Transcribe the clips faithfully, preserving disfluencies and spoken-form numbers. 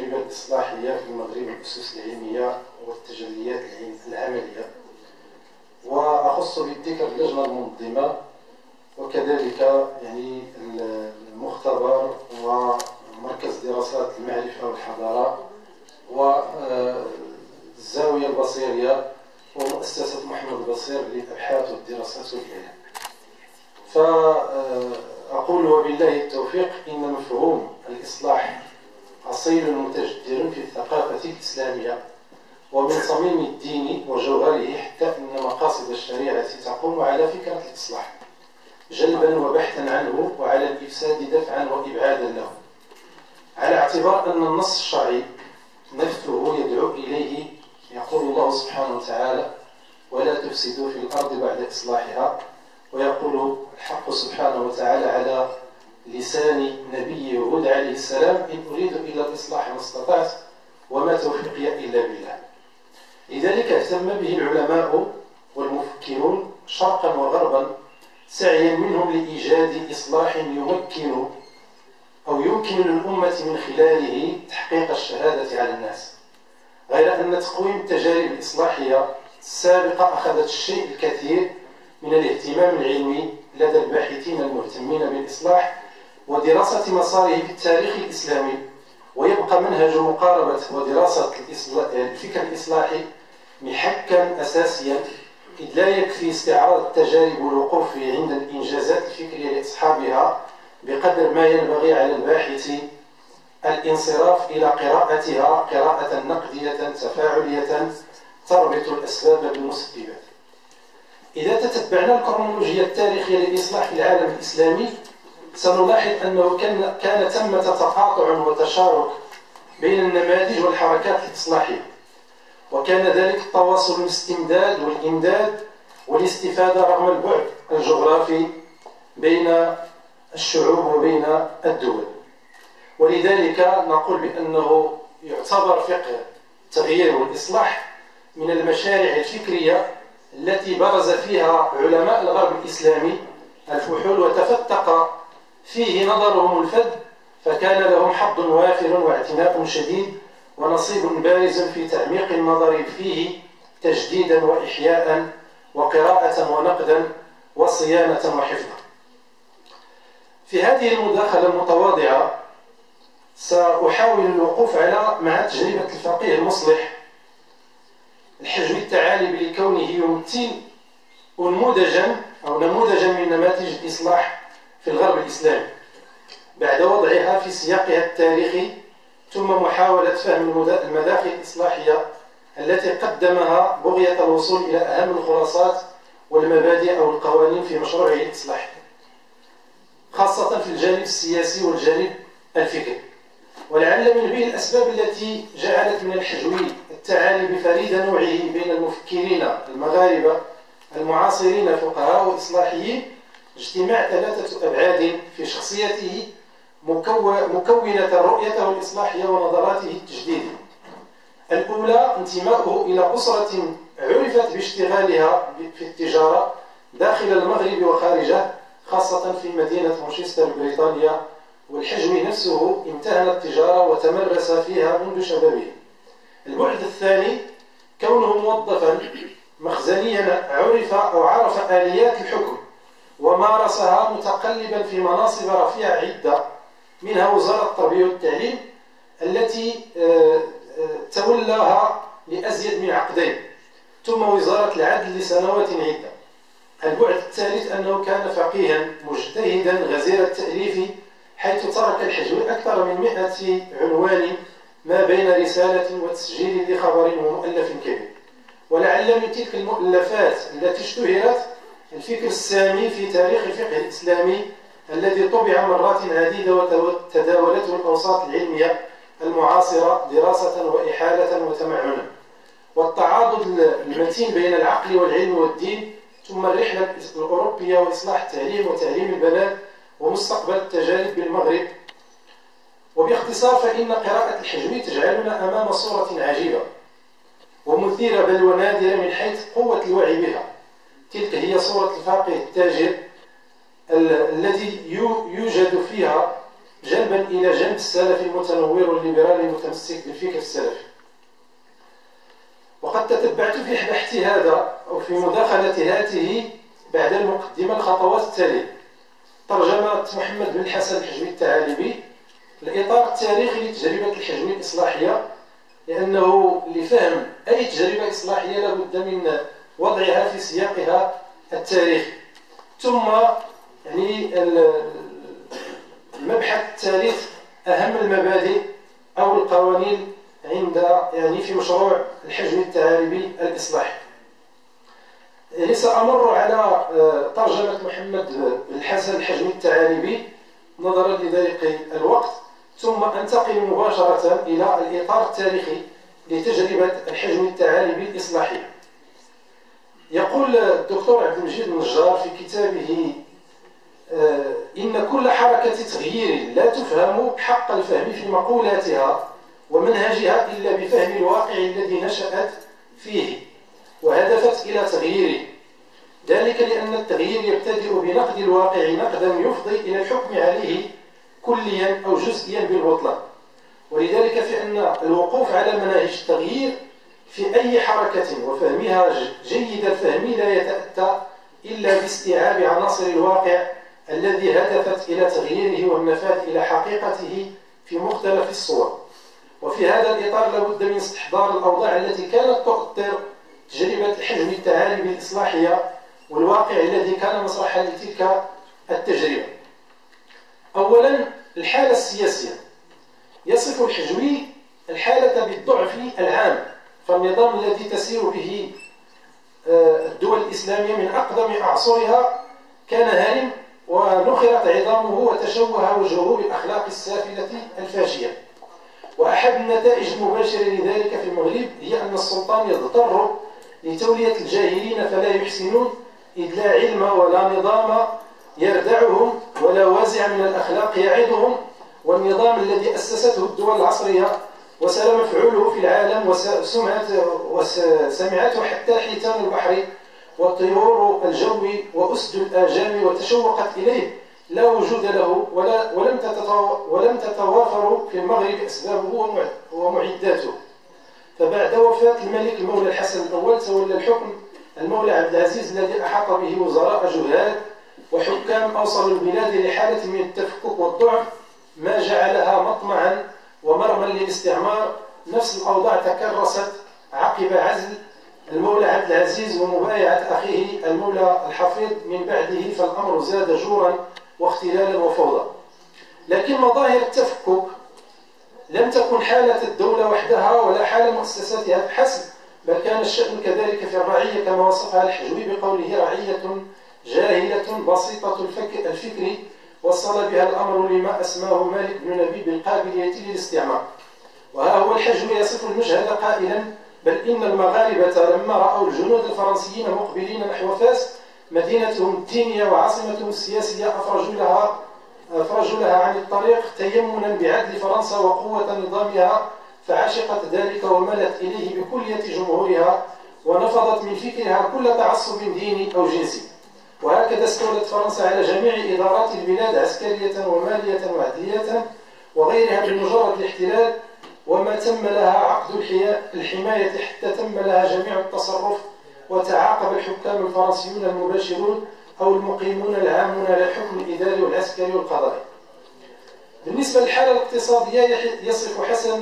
التجربة الإصلاحية في المغرب، الأسس العلمية والتجليات العملية. وأخص بالذكر اللجنة المنظمة، وكذلك يعني المختبر ومركز دراسات المعرفة والحضارة والزاوية البصيرية ومؤسسة محمد البصير للأبحاث والدراسات والإعلام. فأقول وبالله التوفيق إن مفهوم الإصلاح أصيل متجذر في الثقافة الإسلامية ومن صميم الدين وجوهره، حتى أن مقاصد الشريعة تقوم على فكرة الإصلاح جلبا وبحثا عنه، وعلى الإفساد دفعا وإبعادا له، على اعتبار أن النص الشرعي نفسه يدعو إليه. يقول الله سبحانه وتعالى: ولا تفسدوا في الأرض بعد إصلاحها. ويقول الحق سبحانه وتعالى على لسان نبيه هود عليه السلام: إن أريد إلا الإصلاح ما استطعت وما توفيقي إلا بالله. لذلك اهتم به العلماء والمفكرون شرقا وغربا، سعيا منهم لإيجاد إصلاح يمكن أو يمكن للأمة من خلاله تحقيق الشهادة على الناس. غير أن تقويم التجارب الإصلاحية السابقة أخذت الشيء الكثير من الاهتمام العلمي لدى الباحثين المهتمين بالإصلاح ودراسة مساره في التاريخ الإسلامي. ويبقى منهج مقاربة ودراسة الفكر الإصلاحي محكا أساسيا، إذ لا يكفي استعراض التجارب والوقوف عند الإنجازات الفكرية لأصحابها، بقدر ما ينبغي على الباحث الانصراف إلى قراءتها قراءة نقدية تفاعلية تربط الأسباب بالمسببات. إذا تتبعنا الكرونولوجيا التاريخية للإصلاح في العالم الإسلامي، سنلاحظ أنه كان, كان ثمة تقاطع وتشارك بين النماذج والحركات الإصلاحية، وكان ذلك تواصل الاستمداد والإمداد والاستفادة رغم البعد الجغرافي بين الشعوب وبين الدول. ولذلك نقول بأنه يعتبر فقه التغيير والإصلاح من المشاريع الفكرية التي برز فيها علماء الغرب الإسلامي الفحول، وتفتق فيه نظرهم الفذ، فكان لهم حظ وافر واعتناء شديد ونصيب بارز في تعميق النظر فيه تجديدا وإحياء وقراءة ونقدا وصيانة وحفظا. في هذه المداخلة المتواضعة سأحاول الوقوف على مع تجربة الفقيه المصلح الحجوي الثعالبي، لكونه يمثل نموذجا أو نموذجا من نماذج الإصلاح في الغرب الإسلامي بعد وضعها في سياقها التاريخي، ثم محاولة فهم المداخل الإصلاحية التي قدمها بغية الوصول إلى أهم الخلاصات والمبادئ أو القوانين في مشروعه الإصلاحي، خاصة في الجانب السياسي والجانب الفكري. ولعل من بين الأسباب التي جعلت من الحجوي الثعالبي فريد نوعه بين المفكرين المغاربة المعاصرين فقهاء وإصلاحيين اجتماع ثلاثة أبعاد في شخصيته مكونة رؤيته الإصلاحية ونظراته التجديدية. الأولى انتماؤه إلى أسرة عرفت باشتغالها في التجارة داخل المغرب وخارجه، خاصة في مدينة مانشستر بريطانيا، والحجوي نفسه امتهن التجارة وتمرس فيها منذ شبابه. البعد الثاني كونه موظفا مخزنيا عرف أو عرف آليات الحكم ومارسها متقلبا في مناصب رفيعة عدة، منها وزارة التربية والتعليم التي تولاها لأزيد من عقدين، ثم وزارة العدل لسنوات عدة. البعد الثالث أنه كان فقيها مجتهدا غزير التأليف، حيث ترك الحجوي أكثر من مئة عنوان ما بين رسالة وتسجيل لخبر ومؤلف كبير. ولعل من تلك المؤلفات التي اشتهرت الفكر السامي في تاريخ الفقه الإسلامي الذي طبع مرات عديدة وتداولته الأوساط العلمية المعاصرة دراسة وإحالة وتمعنا، والتعاضد المتين بين العقل والعلم والدين، ثم الرحلة الأوروبية وإصلاح التعليم وتعليم البنات ومستقبل التجارب بالمغرب. وباختصار فإن قراءة الحجوي تجعلنا أمام صورة عجيبة ومثيرة بل ونادرة من حيث قوة الوعي بها. تلك هي صورة الفقيه التاجر الذي يوجد فيها جنبا إلى جنب السلفي المتنور والليبرالي المتمسك بالفكر السلفي. وقد تتبعت في بحث هذا أو في مداخلة هاته بعد المقدمة الخطوات التالية: ترجمة محمد بن الحسن الحجوي الثعالبي، الإطار التاريخي لتجربة الحجوية الإصلاحية، لأنه لفهم أي تجربة إصلاحية لابد من وضعها في سياقها التاريخي. ثم يعني المبحث الثالث أهم المبادئ أو القوانين عند يعني في مشروع الحجوي الثعالبي الإصلاحي. يعني سأمر على ترجمة محمد بن الحسن الحجوي الثعالبي نظرا لضيق الوقت، ثم أنتقل مباشرة إلى الإطار التاريخي لتجربة الحجوي الثعالبي الإصلاحية. يقول الدكتور عبد المجيد النجار في كتابه: إن كل حركة تغيير لا تفهم حق الفهم في مقولاتها ومنهجها إلا بفهم الواقع الذي نشأت فيه وهدفت إلى تغييره، ذلك لأن التغيير يبتدئ بنقد الواقع نقدا يفضي إلى الحكم عليه كليا أو جزئيا بالبطلان. ولذلك فإن الوقوف على مناهج التغيير في أي حركة وفهمها جيد الفهم لا يتأتى إلا باستيعاب عناصر الواقع الذي هدفت إلى تغييره والنفاذ إلى حقيقته في مختلف الصور. وفي هذا الإطار لابد من استحضار الأوضاع التي كانت تؤثر تجربة الحجوي الثعالبي الإصلاحية والواقع الذي كان مسرحا لتلك التجربة. أولا، الحالة السياسية. يصف الحجوي الحالة بالضعف العام، فالنظام الذي تسير به الدول الإسلامية من أقدم أعصرها كان هارم ونخرت عظامه وتشوه وجهه بالأخلاق السافلة الفاشية. وأحد النتائج المباشرة لذلك في المغرب هي أن السلطان يضطر لتولية الجاهلين فلا يحسنون، إذ لا علم ولا نظام يردعهم ولا وازع من الأخلاق يعظهم، والنظام الذي أسسته الدول العصرية وسال مفعوله في العالم وسمعته حتى حيتان البحر وطيور الجو وأسد الآجام وتشوقت إليه لا وجود له ولا ولم ولم تتوافر في المغرب أسبابه ومعداته. فبعد وفاة الملك المولى الحسن الأول تولى الحكم المولى عبد العزيز الذي أحاط به وزراء جهال وحكام أوصلوا البلاد لحالة من التفكك والضعف ما جعلها مطمعا ومرمى للاستعمار. نفس الأوضاع تكرست عقب عزل المولى عبد العزيز ومبايعة أخيه المولى الحفيظ من بعده، فالأمر زاد جورا واختلالا وفوضى. لكن مظاهر التفكك لم تكن حالة الدولة وحدها ولا حال مؤسساتها بحسب، بل كان الشأن كذلك في الرعية كما وصفها الحجوي بقوله: رعية جاهلة بسيطة الفكر وصل بها الأمر لما أسماه مالك بن نبي بالقابلية للاستعمار. وها هو الحجوي يصف المشهد قائلا: بل إن المغاربة لما رأوا الجنود الفرنسيين مقبلين نحو فاس مدينتهم الدينية وعاصمتهم السياسية أفرجوا لها أفرجوا لها عن الطريق تيمنا بعدل فرنسا وقوة نظامها، فعشقت ذلك وملت إليه بكلية جمهورها ونفضت من فكرها كل تعصب ديني أو جنسي. وهكذا استولت فرنسا على جميع إدارات البلاد عسكرية ومالية وعدلية وغيرها بمجرد الاحتلال، وما تم لها عقد الحماية حتى تم لها جميع التصرف، وتعاقب الحكام الفرنسيون المباشرون أو المقيمون العامون على الحكم الإداري والعسكري والقضائي. بالنسبة للحالة الاقتصادية يصف حسن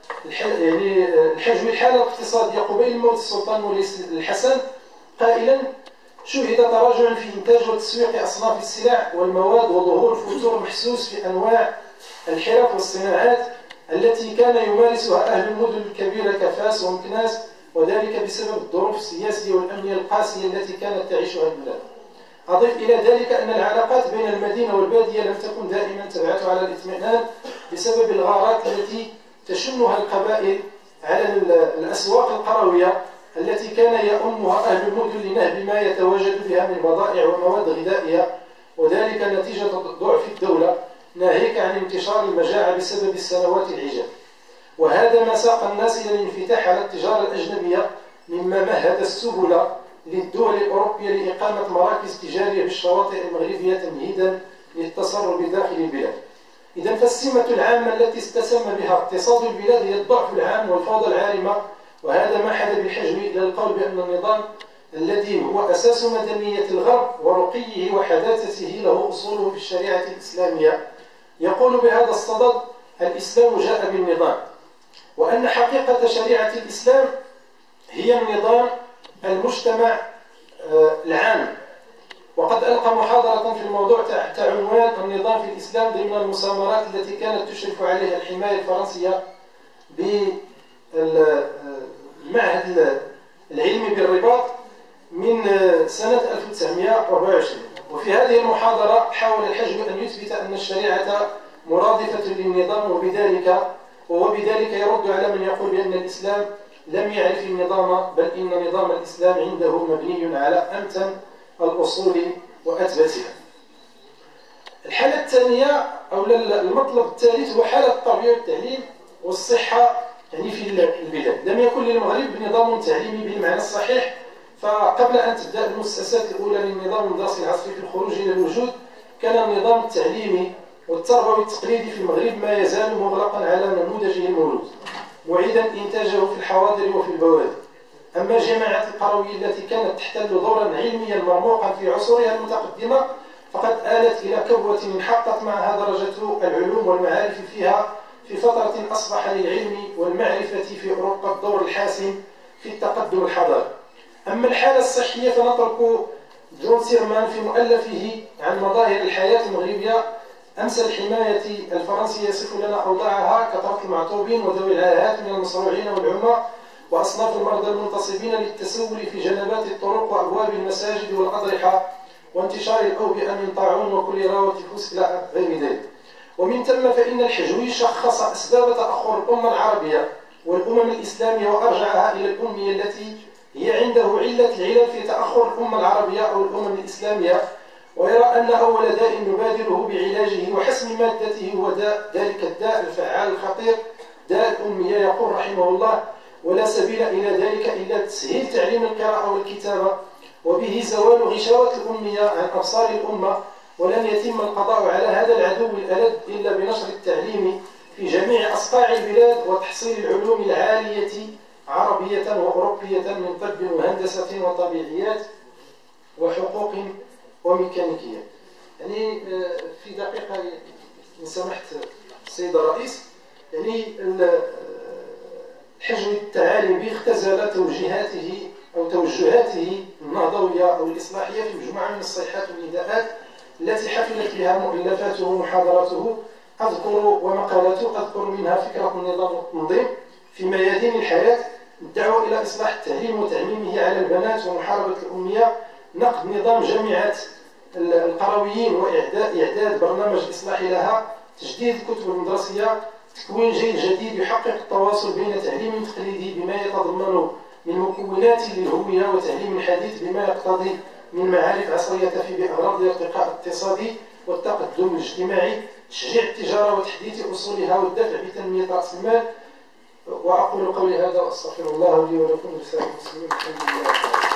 يعني الحجوي الحالة الاقتصادية قبيل موت السلطان مولى الحسن قائلا: شهد تراجع في إنتاج وتسويق أصناف السلع والمواد وظهور فتور محسوس في أنواع الحرف والصناعات التي كان يمارسها أهل المدن الكبيرة كفاس ومكناس، وذلك بسبب الظروف السياسية والأمنية القاسية التي كانت تعيشها البلاد. أضيف إلى ذلك أن العلاقات بين المدينة والبادية لم تكن دائما تبعث على الاطمئنان بسبب الغارات التي تشنها القبائل على الأسواق القروية التي كان يؤمها أهل المدن لنهب ما يتواجد بها من بضائع ومواد غذائية، وذلك نتيجة ضعف الدولة ناهيك عن انتشار المجاعة بسبب السنوات العجاف. وهذا ما ساق الناس إلى الانفتاح على التجارة الأجنبية، مما مهد السبل للدول الأوروبية لإقامة مراكز تجارية بالشواطئ المغربية تمهيدا للتصرف داخل البلاد. إذا فالسمة العامة التي استسمى بها اقتصاد البلاد هي الضعف العام والفوضى العارمة، وهذا ما حد بالحجم إلى القول بأن النظام الذي هو أساس مدنية الغرب ورقيه وحداثته له أصوله في الشريعة الإسلامية. يقول بهذا الصدد: الإسلام جاء بالنظام، وأن حقيقة شريعة الإسلام هي النظام المجتمع العام. وقد ألقى محاضرة في الموضوع تحت عنوان النظام في الإسلام ضمن المسامرات التي كانت تشرف عليها الحماية الفرنسية بالمعهد العلمي بالرباط من سنة ألف وتسعمائة وأربعة وعشرين. وفي هذه المحاضرة حاول الحجب أن يثبت أن الشريعة مرادفة للنظام، وبذلك وبذلك يرد على من يقول بأن الإسلام لم يعرف النظام، بل إن نظام الإسلام عنده مبني على أمتن الأصول وأثبتها. الحالة الثانية أو المطلب الثالث هو حالة التربية والتعليم والصحة يعني في البلاد. لم يكن للمغرب نظام تعليمي بالمعنى الصحيح، فقبل أن تبدأ المؤسسات الأولى للنظام الدراسي العصري في الخروج إلى الوجود، كان النظام التعليمي والتربوي التقليدي في المغرب ما يزال مغلقا على نموذجه الموروث، معيدا إنتاجه في الحواضر وفي البوادي. أما الجامعات القروية التي كانت تحتل دورا علميا مرموقا في عصورها المتقدمة، فقد آلت إلى كبوة انحطت معها درجة العلوم والمعارف فيها في فترة أصبح للعلم والمعرفة في أوروبا الدور الحاسم في التقدم الحضاري. أما الحالة الصحية فنترك جون سيرمان في مؤلفه عن مظاهر الحياة المغربية أمس الحماية الفرنسية يصف لنا أوضاعها كثرة المعطوبين وذوي العاهات من المصروعين والعمى وأصناف المرضى المنتصبين للتسول في جنبات الطرق وأبواب المساجد والأضرحة، وانتشار الأوبئة من طاعون وكوليرا وتيفوس إلى غير ذلك. ومن ثم فإن الحجوي شخص أسباب تأخر الأمة العربية والأمم الإسلامية وأرجعها إلى الأمية التي هي عنده علة العلل في تأخر الأمة العربية أو الأمم الإسلامية، ويرى أن أول داء نبادره بعلاجه وحسم مادته هو داء ذلك الداء الفعال الخطير داء الأمية. يقول رحمه الله: ولا سبيل إلى ذلك إلا تسهيل تعليم القراءة والكتابة، وبه زوال غشاوة الأمية عن أبصار الأمة، ولن يتم القضاء على هذا العدو الألد إلا بنشر التعليم في جميع أصقاع البلاد وتحصيل العلوم العالية عربية وأوروبية من طب وهندسة وطبيعيات وحقوق وميكانيكية. يعني في دقيقة إن سمحت السيد الرئيس، يعني الحجم التعاليمي اختزل توجيهاته أو توجهاته النهضوية أو الإصلاحية في مجموعة من الصيحات والنداءات التي حفلت بها مؤلفاته ومحاضراته أذكر ومقالاته. أذكر منها فكرة النظام التنظيم في ميادين الحياة، الدعوة إلى إصلاح التعليم وتعميمه على البنات ومحاربة الأمية، نقد نظام جامعات القرويين وإعداد برنامج إصلاحي لها، تجديد الكتب المدرسية، تكوين جيل جديد يحقق التواصل بين تعليم تقليدي بما يتضمن من مكونات للهوية وتعليم حديث بما يقتضي من معارف عصرية تفي بأغراض الارتقاء الاقتصادي والتقدم الاجتماعي، تشجيع التجارة وتحديث أصولها والدفع بتنمية رأس المال. وأقول قولي هذا وأستغفر الله لي ولكم ولسائر المسلمين. الحمد لله.